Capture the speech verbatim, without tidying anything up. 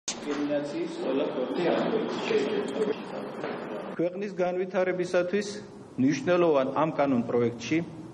დისკრიმინაციის ყველა ფორმის აღკვეცი შეიძლება. ქვეყნის განვითარებისათვის მნიშვნელოვან ამ კანონ პროექტში